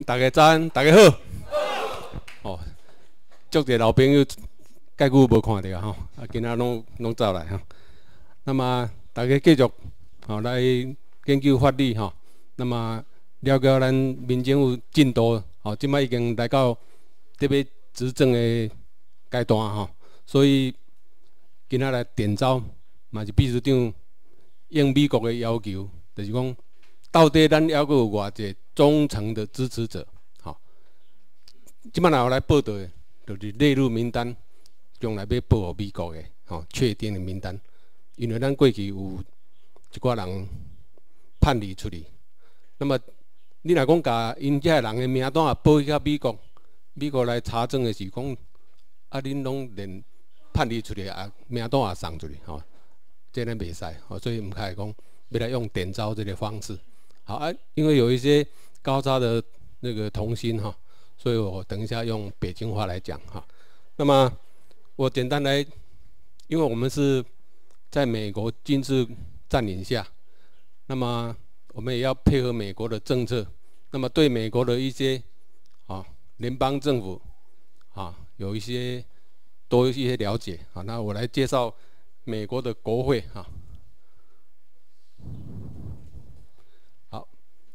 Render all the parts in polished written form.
大家早安，大家好。哦，足侪老朋友，介久无看到吼，啊，今仔拢走来吼。那么大家继续来研究法律吼。那么了解咱民政府进度吼，即摆已经来到特别执政的阶段吼，所以今仔来点招嘛是秘书长应美国的要求，就是讲到底咱还阁有偌济忠诚的支持者。 即摆若来报道的，就是列入名单，将来要报给美国的，确定的名单。因为咱过去有一寡人叛离出去，那么你若讲甲因遮人的名单也报去到美国，美国来查证的是讲，啊，恁拢连叛离出去啊，名单也送出去，这咱袂使，所以唔开讲要来用点招这个方式，好啊，因为有一些高招的那个童星所以我等一下用北京话来讲哈。那么我简单来，因为我们是在美国军事占领下，那么我们也要配合美国的政策，那么对美国的一些联邦政府有一些多一些了解啊。那我来介绍美国的国会哈。好，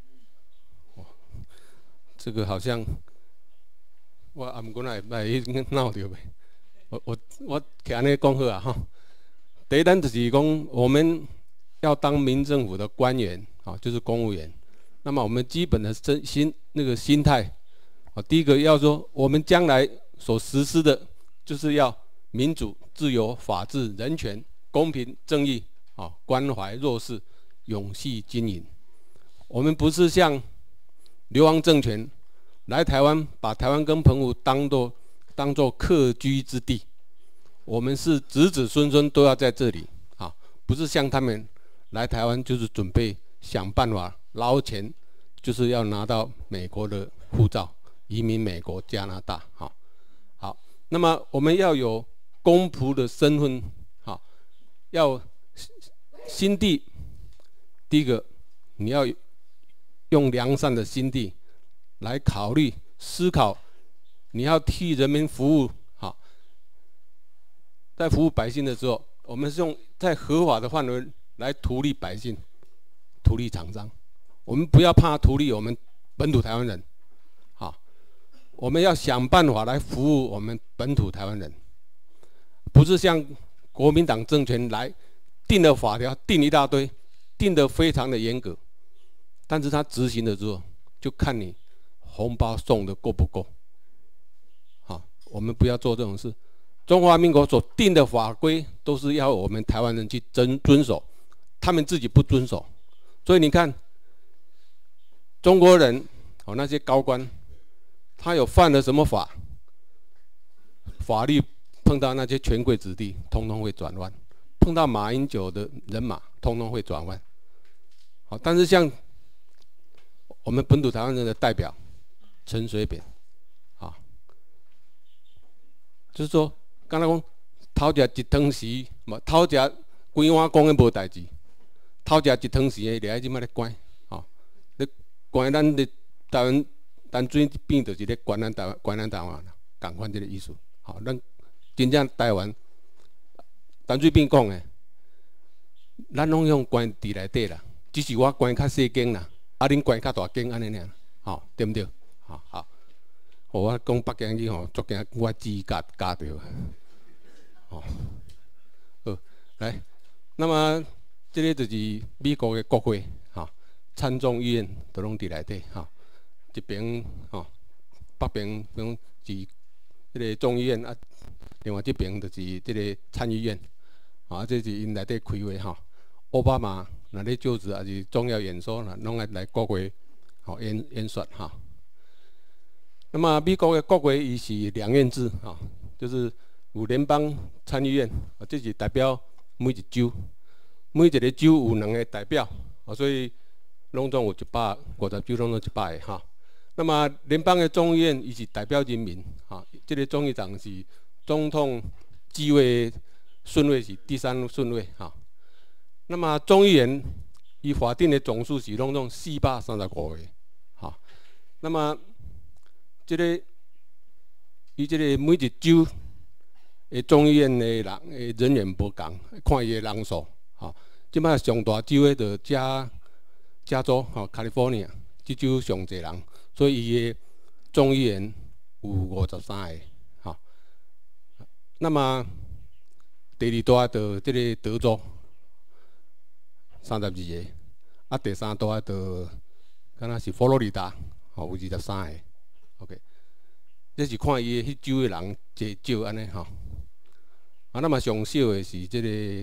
这个好像。 我啊，毋过来闹着袂。我徛安尼讲好啊吼。第一，咱就是讲，我们要当民政府的官员就是公务员。那么我们基本的心态第一个要说，我们将来所实施的，就是要民主、自由、法治、人权、公平、正义关怀弱势，永续经营。我们不是像流亡政权。 来台湾，把台湾跟澎湖当作客居之地，我们是子子孙孙都要在这里不是像他们来台湾就是准备想办法捞钱，就是要拿到美国的护照，移民美国、加拿大好，那么我们要有公仆的身份要心地，第一个你要用良善的心地。 来考虑、思考，你要替人民服务，在服务百姓的时候，我们是用在合法的范围来图利百姓、图利厂商。我们不要怕图利我们本土台湾人，我们要想办法来服务我们本土台湾人，不是像国民党政权来定了法条，定一大堆，定得非常的严格，但是他执行的时候就看你。 红包送的够不够？我们不要做这种事。中华民国所定的法规都是要我们台湾人去遵守，他们自己不遵守，所以你看，中国人那些高官，他有犯了什么法，法律碰到那些权贵子弟，通通会转弯；碰到马英九的人马，通通会转弯。但是像我们本土台湾人的代表。 陈水扁，就是说，刚才讲偷食一汤匙，偷食规碗公的无代志，偷食一汤匙的，掠即摆咧关，咧关咱的台湾淡水边就是咧关咱台湾啦，共款这个意思。咱真正台湾淡水边讲的，咱拢用关伫内底啦，只是我关较细间啦，恁关较大间安尼尔，对不对？ 好，我讲北京语足惊我指甲夹着。好，来，那么这个就是美国的国会参众议院都拢伫内底一边北边是这个众议院另外这边就是这个参议院这是因内底开会奥巴马若咧就职还是重要演说拢来国会演说那么美国的国会伊是两院制就是有联邦参议院，这是代表每一州，每一个州有2个代表，所以拢总有150州，拢有100个那么联邦的众议院伊是代表人民这个众议长是总统继位顺位是第3顺位那么众议员伊法定的总数是拢总435个那么伊这个每一州的众议院的人员不同，看伊的人数，吼，即摆上大州的就加州，吼 ，California， 即州上侪人，所以伊的众议员有53个，吼。那么第二大就这个德州32个，啊，第三大就敢若是佛罗里达，吼，有23个 ，OK。这是看伊迄州的人济少安尼吼，啊，那么上少的是这个，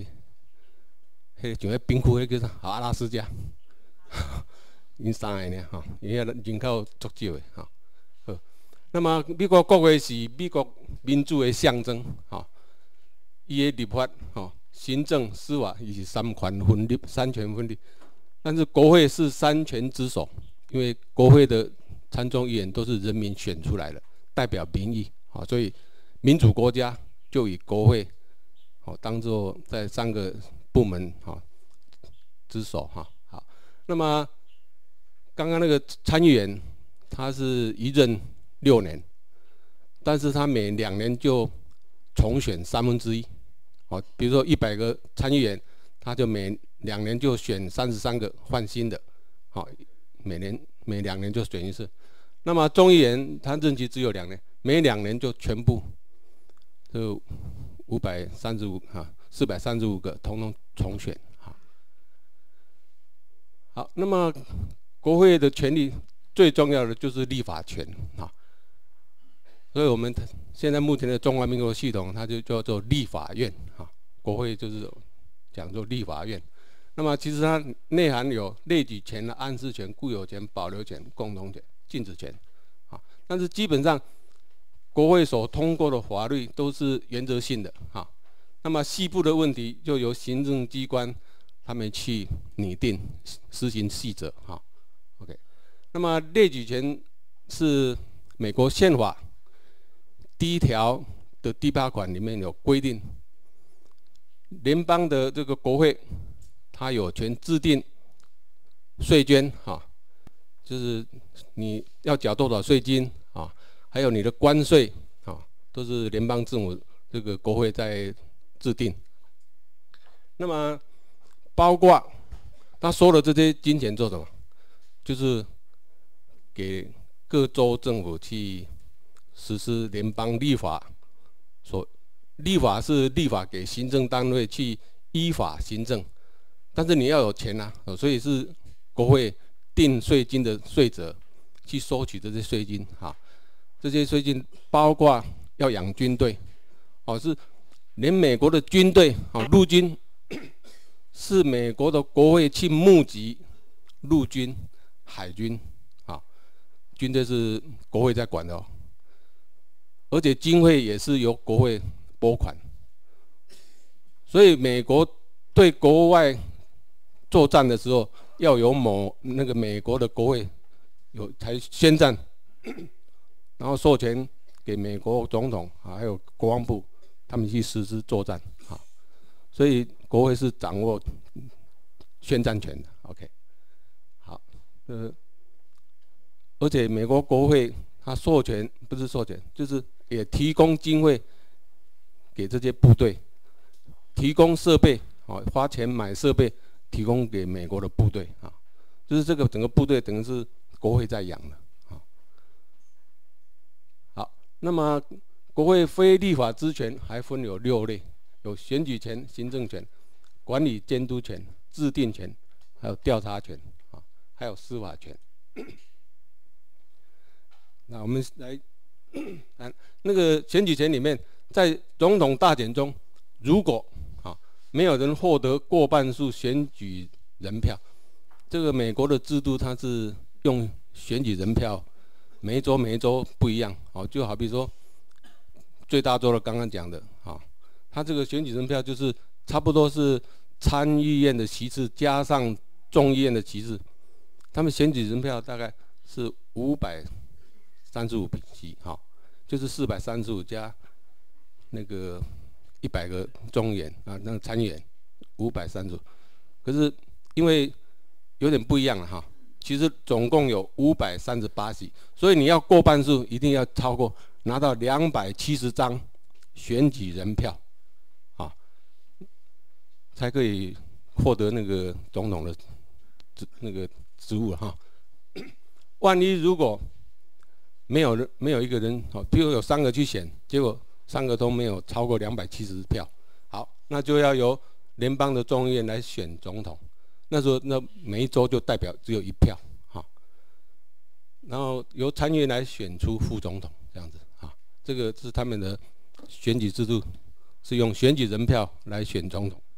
像迄冰库迄叫啥？阿拉斯加，因3个尔吼，因遐人口足少的吼。好，那么美国国会是美国民主的象征吼，伊的立法吼，行政、司法伊是三权分立，但是国会是三权之首，因为国会的参众议员都是人民选出来的。代表民意，好，所以民主国家就以国会，好当做在3个部门好之首哈。好，那么刚刚那个参议员，他是一任6年，但是他每2年就重选1/3，好，比如说100个参议员，他就每2年就选33个换新的，好，每2年就选一次。那么众议员他任期只有2年，每2年就全部就435个，统统重选。好，那么国会的权力最重要的就是立法权啊，所以我们现在目前的中华民国系统，它就叫做立法院啊，国会就是讲做立法院。那么其实它内涵有列举权、安释权、固有权、保留权、共同权、禁止权，啊，但是基本上国会所通过的法律都是原则性的，哈。那么细部的问题就由行政机关他们去拟定、施行细则，哈。OK， 那么列举权是美国宪法第1条的第8款里面有规定，联邦的这个国会，它有权制定税捐，哈，就是你要缴多少税金啊，还有你的关税啊，都是联邦政府这个国会在制定。那么包括他收了这些金钱做什么？就是给各州政府去实施联邦立法。立法是立法给行政单位去依法行政，但是你要有钱啊，所以是国会定税金的税则，去收取这些税金啊。这些税金包括要养军队，哦，是连美国的军队啊，陆军是美国的国会去募集陆军、海军啊，军队是国会在管的哦，而且经费也是由国会拨款，所以美国对国外作战的时候，要有那个美国的国会才宣战，然后授权给美国总统还有国防部他们去实施作战啊，所以国会是掌握宣战权的。OK， 好，而且美国国会它授权不是授权，就是也提供经费给这些部队，提供设备，哦，花钱买设备，提供给美国的部队啊，就是这个整个部队等于是国会在养的啊。好，那么国会非立法之权还分有6类，有选举权、行政权、管理监督权、制定权，还有调查权啊，还有司法权。那我们来看那个选举权里面，在总统大选中，如果没有人获得过半数选举人票，这个美国的制度它是用选举人票，每一州不一样，就好比说最大州的刚刚讲的，它这个选举人票就是差不多是参议院的席次加上众议院的席次，他们选举人票大概是535席，就是435加那个100个众议员啊，那个参议员535，可是因为有点不一样了哈， 其实总共有538席，所以你要过半数，一定要超过拿到270张选举人票，啊，才可以获得那个总统的那个职务哈。万一如果没有一个人，譬如有3个去选，结果3个都没有超过270票，好，那就要由联邦的众议院来选总统。那时候，那每一州就代表只有1票，哈，然后由参议院来选出副总统，这样子，啊，这个是他们的选举制度，是用选举人票来选总统。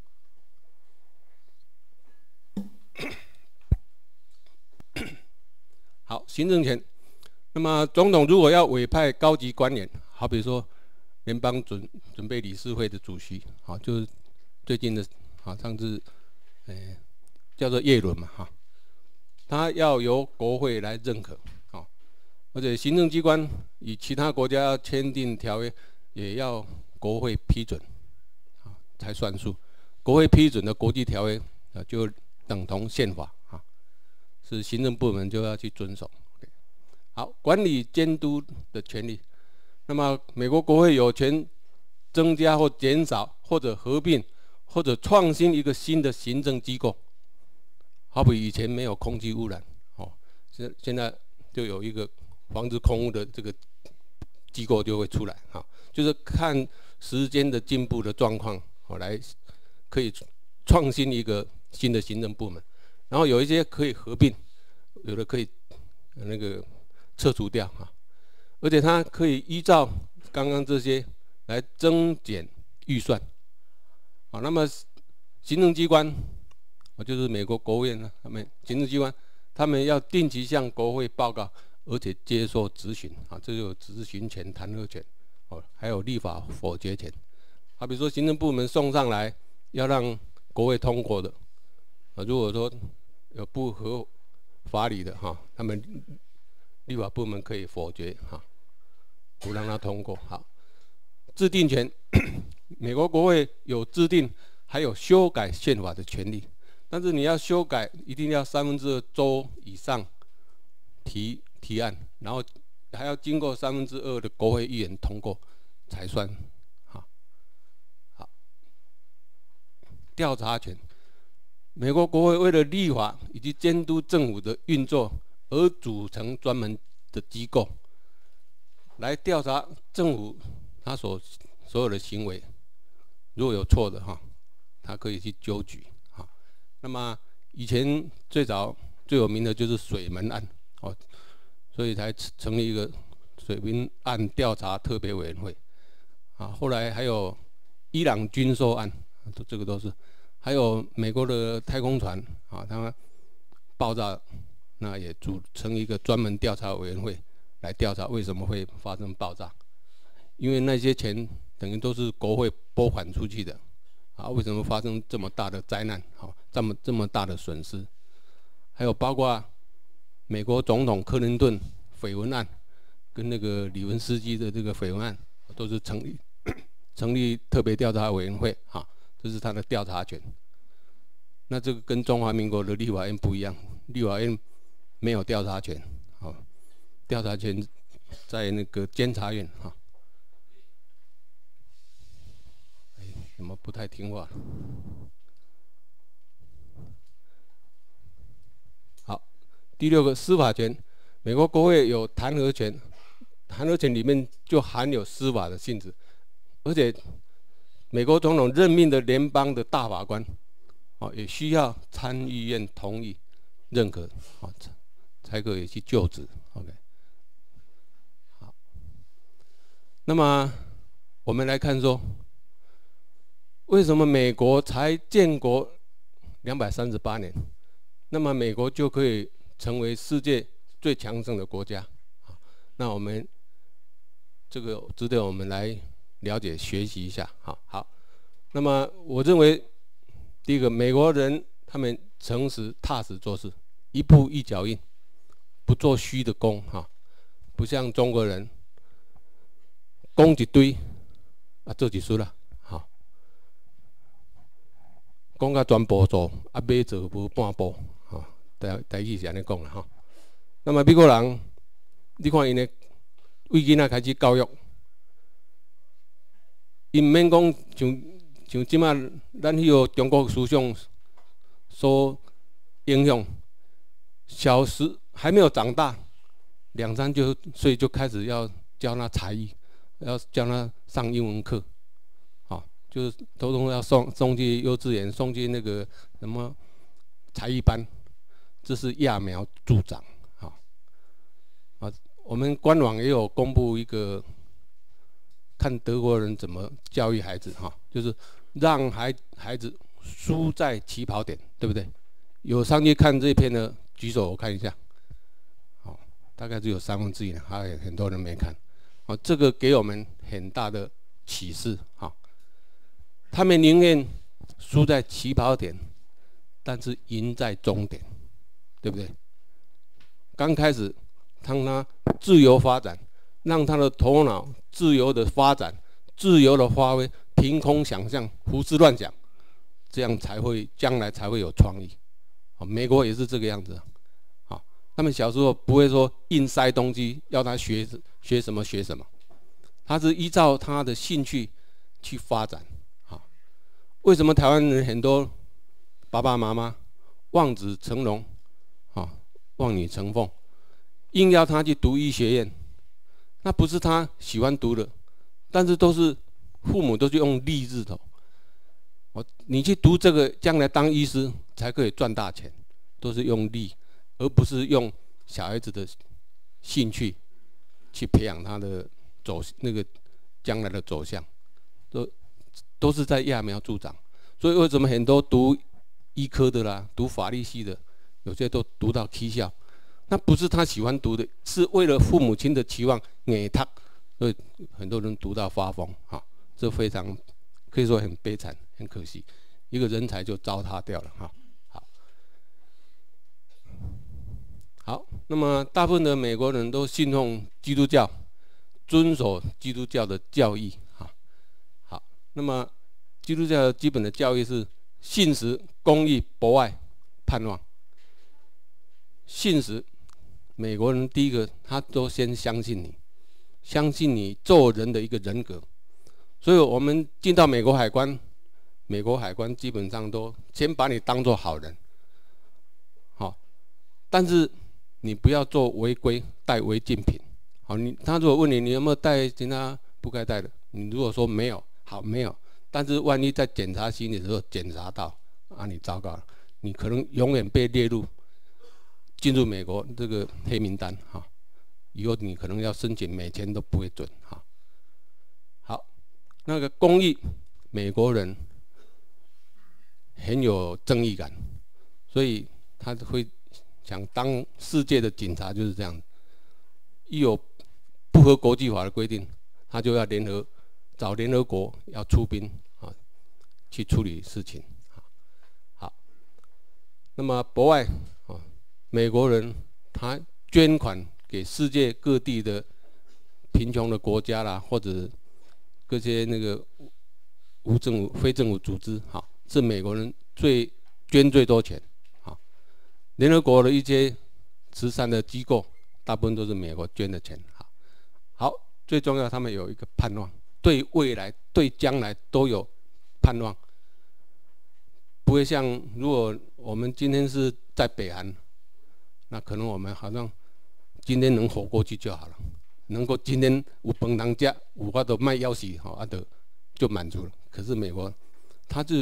好，行政权。那么总统如果要委派高级官员，好比说联邦准备理事会的主席，好，就是最近的，好，上次，叫做叶伦嘛，哈，他要由国会来认可，好，而且行政机关与其他国家要签订条约，也要国会批准，啊，才算数。国会批准的国际条约，啊，就等同宪法，啊，是行政部门就要去遵守。好，管理监督的权利。那么，美国国会有权增加或减少，或者合并，或者创新一个新的行政机构。好比以前没有空气污染，哦，现在就有一个防治空污的这个机构就会出来，哈，就是看时间的进步的状况，来可以创新一个新的行政部门。然后有一些可以合并，有的可以那个撤除掉啊，而且它可以依照刚刚这些来增减预算，啊，那么行政机关，就是美国国务院呢，他们行政机关，他们要定期向国会报告，而且接受质询，啊，这就有质询权、弹劾权，哦，还有立法否决权。好，比如说行政部门送上来要让国会通过的，啊，如果说有不合法理的哈，他们立法部门可以否决，哈，不让它通过。好，制定权，美国国会有制定还有修改宪法的权利，但是你要修改，一定要2/3州以上提案，然后还要经过2/2的国会议员通过才算。好，调查权，美国国会为了立法以及监督政府的运作，而组成专门的机构，来调查政府他所有的行为，如果有错的哈，他可以去纠举哈。那么以前最早最有名的就是水门案，哦，所以才成立一个水门案调查特别委员会，啊，后来还有伊朗军售案，这个都是，还有美国的太空船啊，它爆炸。那也组成一个专门调查委员会来调查为什么会发生爆炸，因为那些钱等于都是国会拨款出去的，啊，为什么发生这么大的灾难？好，这么大的损失，还有包括美国总统克林顿绯闻案，跟那个李文斯基的这个绯闻案，都是成立特别调查委员会，哈，这是他的调查权。那这个跟中华民国的立法院不一样，立法院没有调查权，好，调查权在那个监察院，哈。怎么不太听话？好，第6个司法权，美国国会有弹劾权，弹劾权里面就含有司法的性质，而且美国总统任命的联邦的大法官，哦，也需要参议院同意认可，哦，才可以去就职。OK， 好，那么我们来看说，为什么美国才建国238年，那么美国就可以成为世界最强盛的国家？那我们这个值得我们来了解学习一下。好，那么我认为，第一个，美国人他们诚实踏实做事，一步一脚印，不做虚的功，哈，不像中国人功一堆啊，做一出啦，好，讲到全部做，啊，尾做无半步，哈， 台语是安尼讲啦吼。那么美国人，你看因的为囡仔开始教育，因免讲像即马咱迄个中国思想所影响，小时还没有长大，2、3岁就开始要教他才艺，要教他上英文课，好，就是通通要送去幼稚园，送去那个什么才艺班，这是揠苗助长，啊，我们官网也有公布一个，看德国人怎么教育孩子哈，就是让孩子输在起跑点，对不对？有上去看这篇的举手，我看一下。好，大概只有1/3，还有很多人没看。好，这个给我们很大的启示。好，他们宁愿输在起跑点，但是赢在终点，对不对？刚开始让他自由发展，让他的头脑自由的发展、自由的发挥，凭空想象、胡思乱想，这样将来才会有创意。美国也是这个样子。好，他们小时候不会说硬塞东西，要他学什么学什么，他是依照他的兴趣去发展。好，为什么台湾人很多爸爸妈妈望子成龙，望女成凤，硬要他去读医学院？那不是他喜欢读的，但是都是父母都是用利字头。你去读这个，将来当医师才可以赚大钱，都是用利，而不是用小孩子的兴趣去培养他的将来的走向，都是在揠苗助长。所以为什么很多读医科的啦，读法律系的，有些都读到起笑？那不是他喜欢读的，是为了父母亲的期望硬读，所以很多人读到发疯，这非常可以说很悲惨，很可惜，一个人才就糟蹋掉了，好，那么大部分的美国人都信奉基督教，遵守基督教的教义，好，那么基督教基本的教义是信实、公义、博爱、盼望。信实，美国人第一个他都先相信你，相信你做人的一个人格。所以我们进到美国海关基本上都先把你当作好人，好，但是你不要做违规带违禁品，好，他如果问你有没有带其他不该带的，你如果说没有，好，没有，但是万一在检查行李的时候检查到，你糟糕了，你可能永远被列入进入美国这个黑名单，以后你可能要申请美签都不会准，好，那个公益，美国人很有正义感，所以他会想当世界的警察，就是这样。一有不合国际法的规定，他就要找联合国要出兵去处理事情。好，那么博爱美国人他捐款给世界各地的贫穷的国家啦，或者各些那个非政府组织，是美国人捐最多钱。联合国的一些慈善的机构，大部分都是美国捐的钱。好，最重要，他们有一个盼望，对未来、对将来都有盼望，不会像如果我们今天是在北韩。那可能我们好像今天能活过去就好了，能够今天有饭通吃，有法度卖钥匙，就满足了。可是美国，它是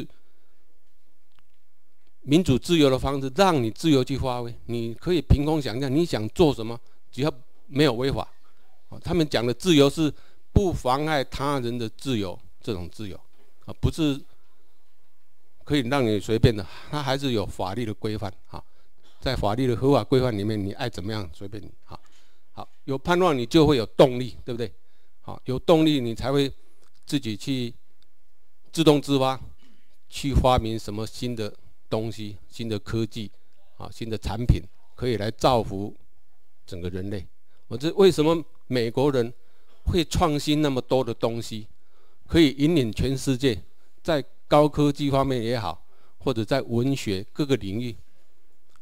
民主自由的方式，让你自由去发挥，你可以凭空想象你想做什么，只要没有违法。他们讲的自由是不妨碍他人的自由，这种自由不是可以让你随便的，它还是有法律的规范。在法律的合法规范里面，你爱怎么样随便你。好，有盼望你就会有动力，对不对？有动力你才会自己去自动自发，去发明什么新的东西、新的科技、新的产品，可以来造福整个人类。这为什么美国人会创新那么多的东西，可以引领全世界，在高科技方面也好，或者在文学各个领域。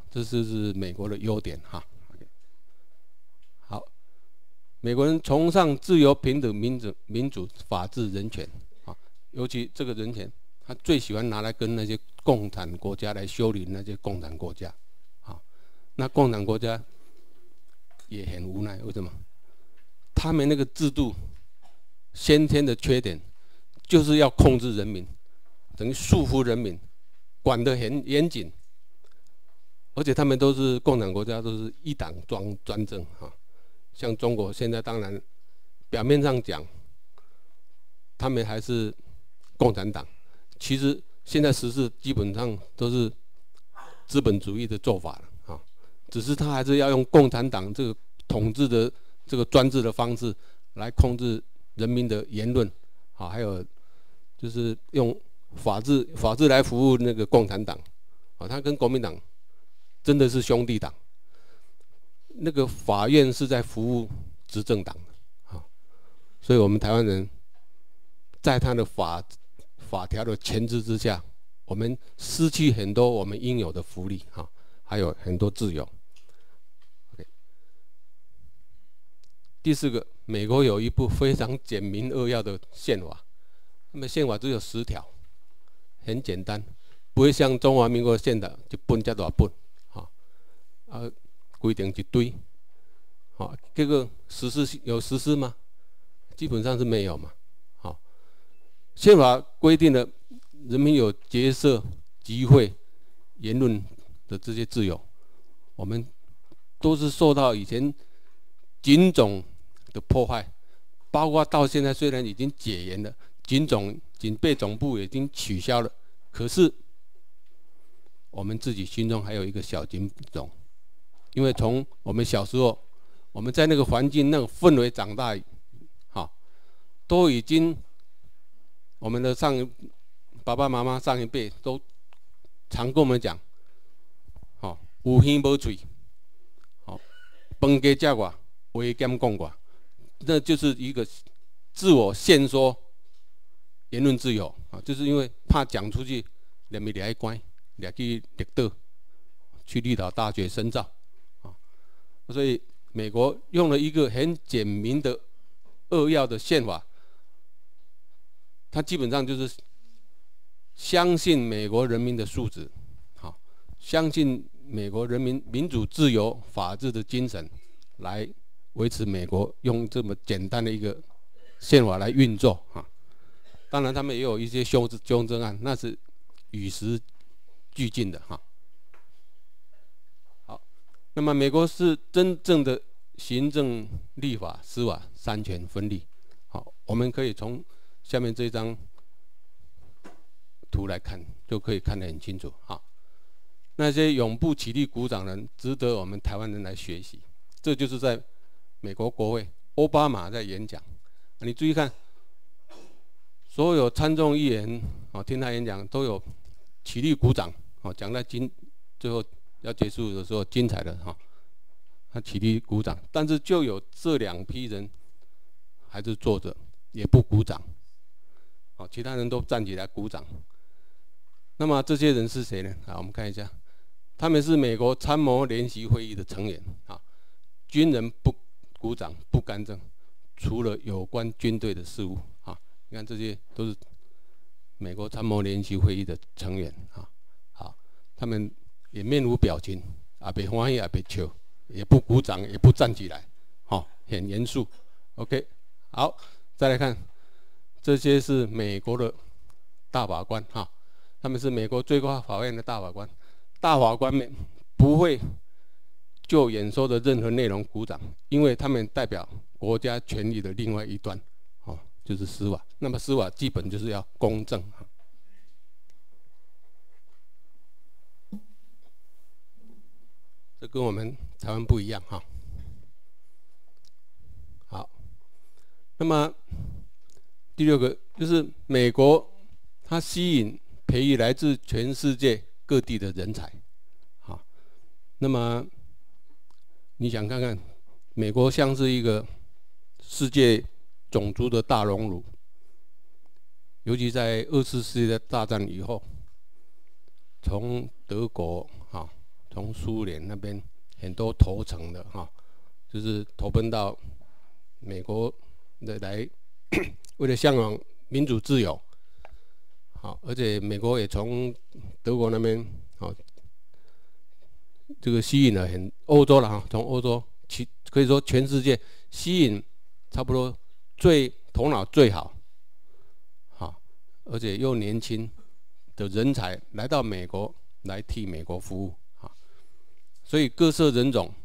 这就是美国的优点哈。好，美国人崇尚自由、平等、民主、法治、人权啊，尤其这个人权，他最喜欢拿来跟那些共产国家来修理那些共产国家。好，那共产国家也很无奈，为什么？他们那个制度先天的缺点，就是要控制人民，等于束缚人民，管得很严谨。而且他们都是共产国家，都是一党专政哈。像中国现在当然表面上讲，他们还是共产党，其实现在实施基本上都是资本主义的做法了啊。只是他还是要用共产党这个统治的这个专制的方式来控制人民的言论，啊，还有就是用法治来服务那个共产党，啊，他跟国民党真的是兄弟党。那个法院是在服务执政党的，啊，所以我们台湾人在他的法条的钳制之下，我们失去很多我们应有的福利，哈，还有很多自由。OK， 第四个，美国有一部非常简明扼要的宪法，那么宪法只有10条，很简单，不会像中华民国的宪法一本这大本，哈，规定一堆，好，这个有实施吗？基本上是没有嘛。好，宪法规定了人民有结社、集会、言论的这些自由，我们都是受到以前警种的破坏，包括到现在虽然已经解严了，警备总部已经取消了，可是我们自己心中还有一个小警种。因为从我们小时候，我们在那个环境、那个氛围长大，好，都已经我们的爸爸妈妈上一辈都常跟我们讲，好，有耳无嘴，好，饭加食外，话减讲外，那就是一个自我限缩言论自由啊，就是因为怕讲出去，连咪掠去关，掠去绿岛，去绿岛大学深造。所以美国用了一个很简明的扼要的宪法，它基本上就是相信美国人民的素质，好，相信美国人民民主、自由、法治的精神，来维持美国用这么简单的一个宪法来运作啊。当然，他们也有一些修正案，那是与时俱进的哈。那么，美国是真正的行政、立法、司法三权分立。好，我们可以从下面这张图来看，就可以看得很清楚。好，那些永不起立鼓掌的人，值得我们台湾人来学习。这就是在美国国会，奥巴马在演讲。你注意看，所有参众议员听他演讲都有起立鼓掌，讲到最后。要结束的时候，精彩的哈，他起立鼓掌，但是就有这2批人还是坐着，也不鼓掌，好，其他人都站起来鼓掌。那么这些人是谁呢？我们看一下，他们是美国参谋联席会议的成员啊，军人不鼓掌不干政，除了有关军队的事务啊，你看这些都是美国参谋联席会议的成员啊，好，他们。也面无表情，也不欢喜，也不笑，也不鼓掌，也不站起来，很严肃。OK， 好，再来看，这些是美国的大法官哈，他们是美国最高法院的大法官。大法官们不会就演说的任何内容鼓掌，因为他们代表国家权力的另外一端，就是司法。那么司法基本就是要公正。这跟我们台湾不一样哈。好，那么第6个就是美国，它吸引培育来自全世界各地的人才。好，那么你想看看，美国像是一个世界种族的大熔炉，尤其在2次世界大战以后，从德国从从苏联那边很多投诚的哈，就是投奔到美国的来，为了向往民主自由，好，而且美国也从德国那边好，这个吸引了欧洲了哈，从欧洲可以说全世界吸引差不多头脑最好，好，而且又年轻的人才来到美国来替美国服务啊，所以各色人种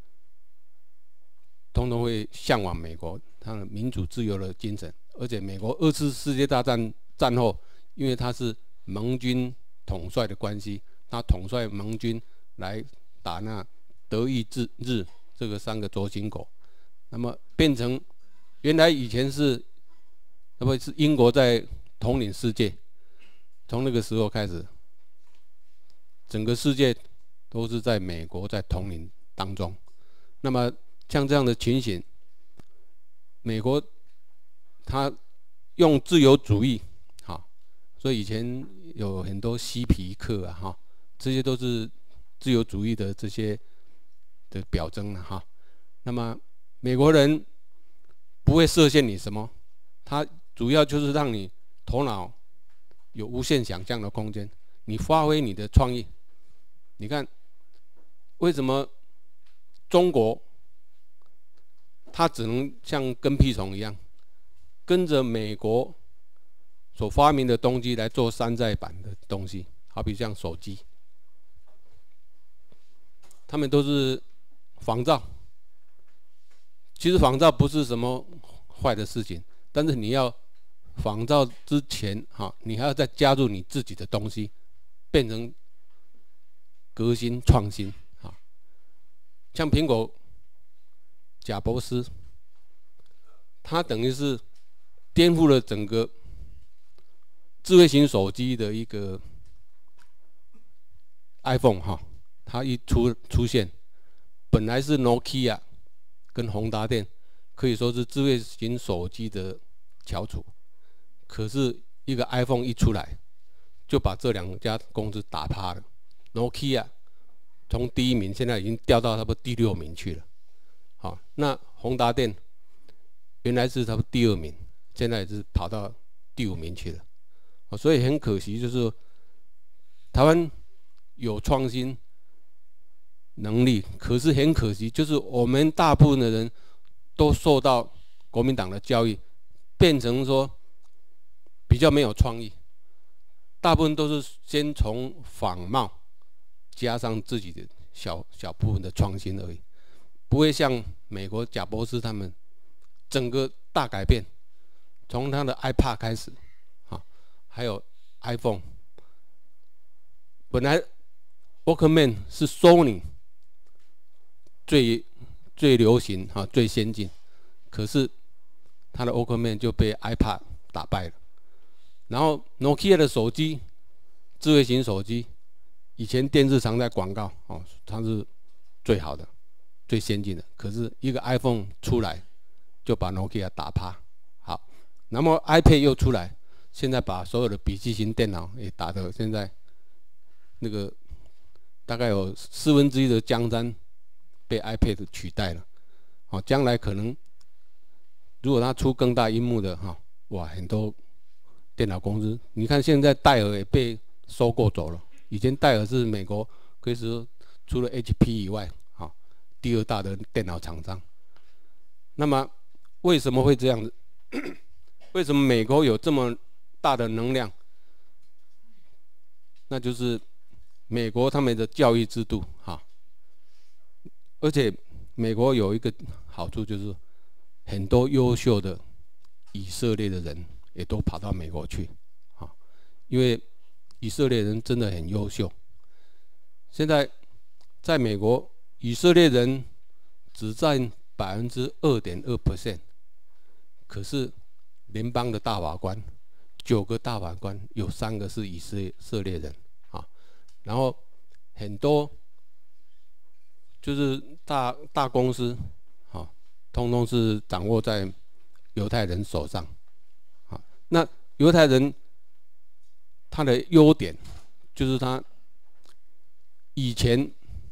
通通会向往美国它的民主自由的精神。而且美国2次世界大战战后，因为他是盟军统帅的关系，他统帅盟军来打那德意日这个3个轴心国，那么变成原来以前是英国在统领世界，从那个时候开始，整个世界都是在美国在统领当中。那么像这样的情形，美国他用自由主义，好，所以以前有很多嬉皮客啊，哈，这些都是自由主义的这些的表征了哈。那么美国人不会设限你什么，他主要就是让你头脑有无限想象的空间，你发挥你的创意。你看，为什么中国它只能像跟屁虫一样，跟着美国所发明的东西来做山寨版的东西，好比像手机，他们都是仿造。其实仿造不是什么坏的事情，但是你要仿造之前，哈，你还要再加入你自己的东西，变成革新创新啊。像苹果贾伯斯，他等于是颠覆了整个智慧型手机的一个 iPhone 哈，它一出现，本来是 Nokia 跟宏达电可以说是智慧型手机的翘楚，可是一个 iPhone 一出来，就把这2家公司打趴了。Nokia 从第1名现在已经掉到差不多第6名去了。好，那宏达电原来是差不多第2名，现在也是跑到第5名去了。所以很可惜，就是台湾有创新能力，可是很可惜，就是我们大部分的人都受到国民党的教育，变成说比较没有创意，大部分都是先从仿冒加上自己的小部分的创新而已，不会像美国贾伯斯他们整个大改变，从他的 iPad 开始，还有 iPhone， 本来 Walkman 是 Sony 最流行最先进，可是他的 Walkman 就被 iPad 打败了。然后 Nokia 的手机，智慧型手机，以前电视常在广告它是最好的、最先进的，可是一个 iPhone 出来就把 Nokia 打趴。好，然后 iPad 又出来，现在把所有的笔记型电脑也打得现在那个大概有1/4的江山被 iPad 取代了。好，将来可能如果它出更大萤幕的哇，很多电脑公司，你看现在戴尔也被收购走了。以前戴尔是美国可以说除了 HP 以外第2大的电脑厂商。那么为什么会这样子？为什么美国有这么大的能量？那就是美国他们的教育制度而且美国有一个好处，就是很多优秀的以色列的人也都跑到美国去因为以色列人真的很优秀。现在在美国，以色列人只占2.2%，可是联邦的大法官9个大法官有3个是以色列人然后很多就是大公司通通是掌握在犹太人手上那犹太人他的优点就是他以前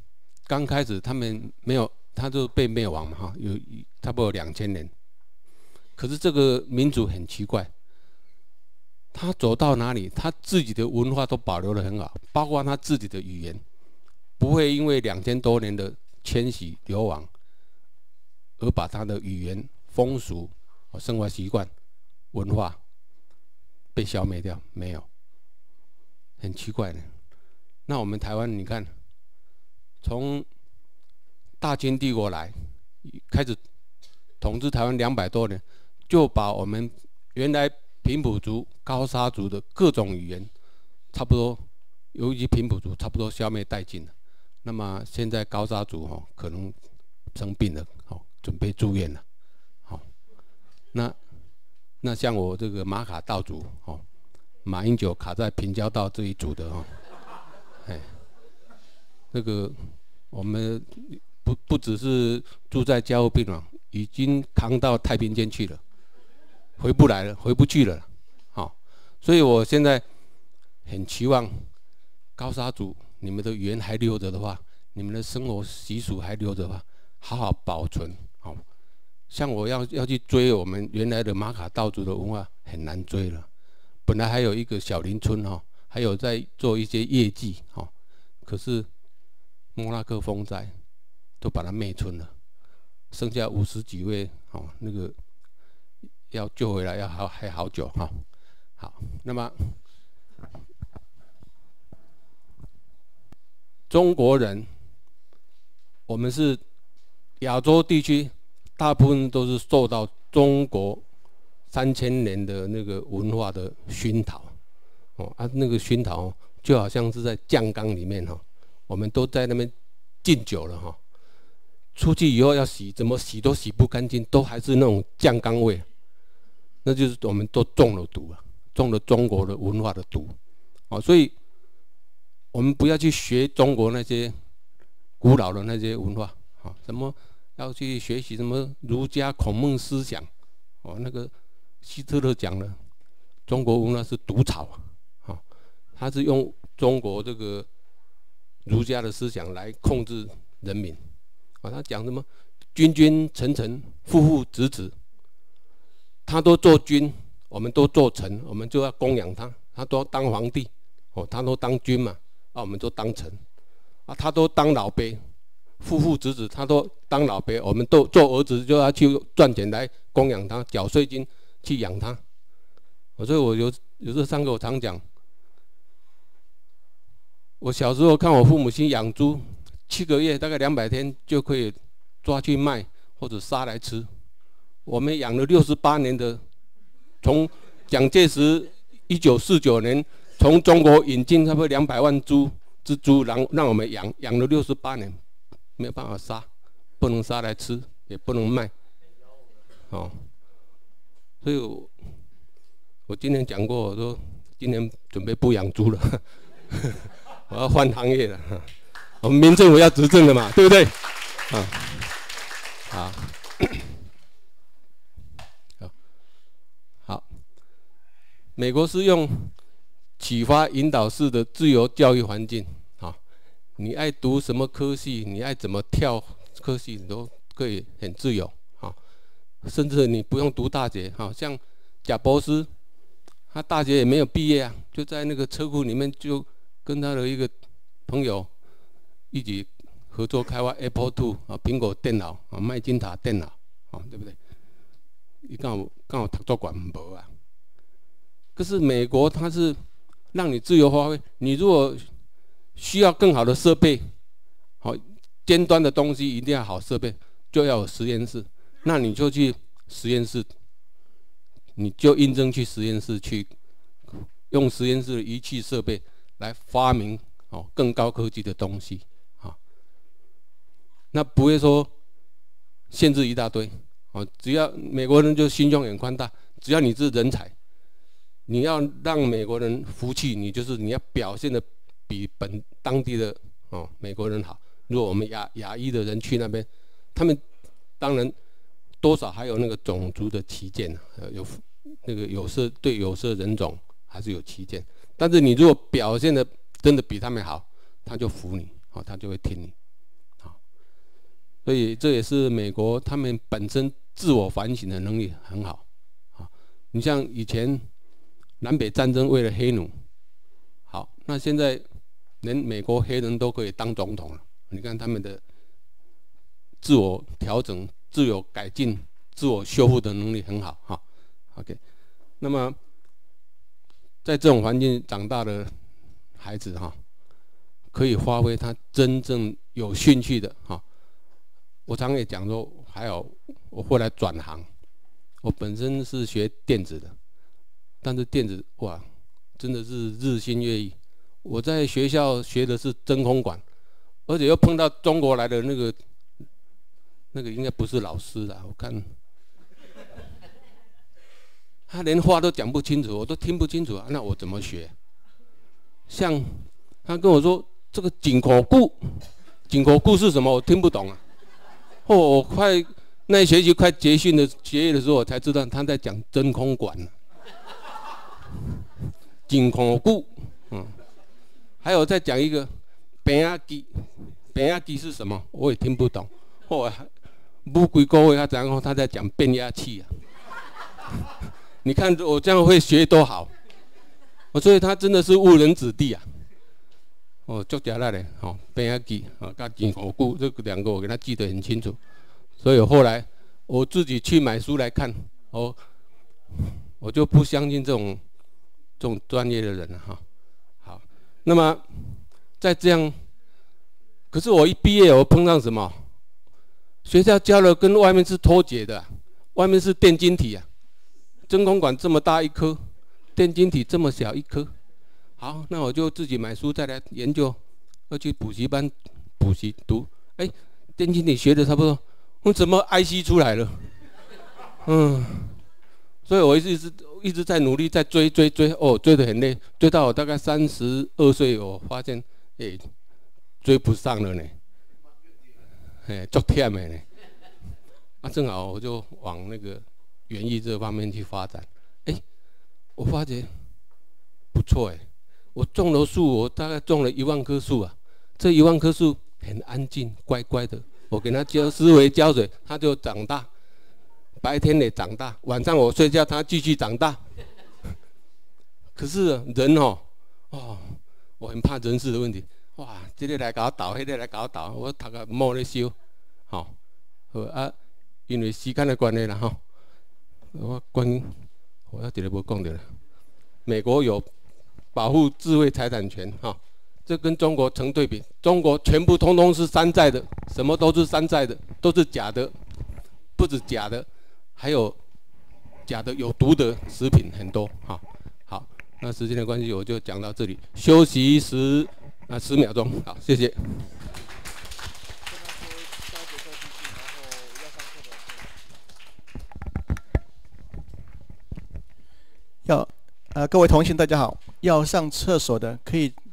刚开始他们没有，他就被灭亡嘛哈，有差不多2000年。可是这个民族很奇怪，他走到哪里，他自己的文化都保留得很好，包括他自己的语言，不会因为2000多年的迁徙流亡而把他的语言、风俗、生活习惯、文化被消灭掉，没有，很奇怪的。那我们台湾，你看，从大清帝国来开始统治台湾200多年，就把我们原来平埔族、高沙族的各种语言，差不多，尤其平埔族差不多消灭殆尽了。那么现在高沙族可能生病了，准备住院了，那像我这个马卡道族，马英九卡在平交道这一组的那个我们不只是住在加护病房，已经扛到太平间去了，回不来了，回不去了，所以我现在很期望高沙族，你们的语言还留着的话，你们的生活习俗还留着的话，好好保存。像我要去追我们原来的马卡道族的文化，很难追了。本来还有一个小林村还有在做一些业绩可是莫拉克风灾都把它灭村了，剩下50几位那个要救回来还好久好，那么中国人，我们是亚洲地区。大部分都是受到中国3000年的那个文化的熏陶，那个熏陶就好像是在酱缸里面我们都在那边浸久了出去以后要洗，怎么洗都洗不干净，都还是那种酱缸味，那就是我们都中了毒了，中了中国的文化的毒，所以我们不要去学中国那些古老的那些文化什么。要去学习什么儒家孔孟思想，那个希特勒讲了，中国文化是毒草他是用中国这个儒家的思想来控制人民他讲什么君君臣臣父父子子，他都做君，我们都做臣，我们就要供养他，他都当皇帝他都当君嘛，我们就当臣他都当老辈。父父子子，他都当老辈，我们都做儿子就要去赚钱来供养他，缴税金去养他。所以我有时候上课我常讲，我小时候看我父母亲养猪，7个月大概200天就可以抓去卖或者杀来吃。我们养了68年的，从蒋介石1949年从中国引进差不多200万只猪，让我们养了68年。没有办法杀，不能杀来吃，也不能卖，所以我今天讲过，我说今年准备不养猪了，我要换业了。我们民政府要执政的嘛，对不对？好，美国是用启发引导式的自由教育环境。你爱读什么科系，你爱怎么跳科系，你都可以很自由甚至你不用读大学像贾博士，他大学也没有毕业就在那个车库里面就跟他的一个朋友一起合作开发 Apple II 苹果电脑麦金塔电脑对不对？你刚好读作管无可是美国它是让你自由发挥，你如果需要更好的设备，尖端的东西一定要好设备，就要有实验室。那你就去实验室，你就应征去实验室去，用实验室的仪器设备来发明更高科技的东西那不会说限制一大堆只要美国人就心胸很宽大，只要你是人才，你要让美国人服气，你要表现的比当地的美国人好。如果我们亚裔的人去那边，他们当然多少还有那个种族的歧见有那个对有色人种还是有歧见。但是你如果表现的真的比他们好，他就服你他就会听你所以这也是美国他们本身自我反省的能力很好。啊，你像以前南北战争为了黑奴，好，那现在连美国黑人都可以当总统了。你看他们的自我调整、自我改进、自我修复的能力很好。哈 ，OK。那么在这种环境长大的孩子哈，可以发挥他真正有兴趣的哈。我常也讲说，还好我后来转行，我本身是学电子的，但是电子哇，真的是日新月异。我在学校学的是真空管，而且又碰到中国来的那个应该不是老师啦，我看他连话都讲不清楚，我都听不清楚啊，那我怎么学？像他跟我说这个井口固是什么，我听不懂啊。我那一学期快结业的时候，我才知道他在讲真空管。井口固，还有再讲一个变压机是什么，我也听不懂。后来不几个月，他在讲变压器啊。你看我这样会学多好，所以他真的是误人子弟啊。足假啦嘞，变压机跟井口固这两个我给他记得很清楚，所以后来我自己去买书来看，我就不相信这种专业的人了哈。好，那么再这样，可是我一毕业，我碰上什么？学校教的跟外面是脱节的，外面是电晶体啊，真空管这么大一颗，电晶体这么小一颗。好，那我就自己买书再来研究，要去补习班补习读。电晶体学的差不多，我怎么 IC 出来了？所以我一直在努力，在追，追得很累，追到我大概32岁，我发现追不上了呢，足忝的呢。正好我就往那个园艺这方面去发展。我发觉不错我种了树，我大概种了1万棵树啊。这1万棵树很安静，乖乖的。我给它施肥浇水，它就长大。白天也长大，晚上我睡觉，它继续长大。可是人我很怕人事的问题。哇，这个来搞倒，那个来搞倒，我头壳摸咧烧，因为时间的关系啦我要这个无讲到了。美国有保护智慧财产权这跟中国成对比，中国全部通通是山寨的，什么都是山寨的，都是假的，不止假的，还有假的有毒的食品很多好，那时间的关系我就讲到这里，休息10秒钟，好，谢谢。 各位同学大家好，要上厕所的可以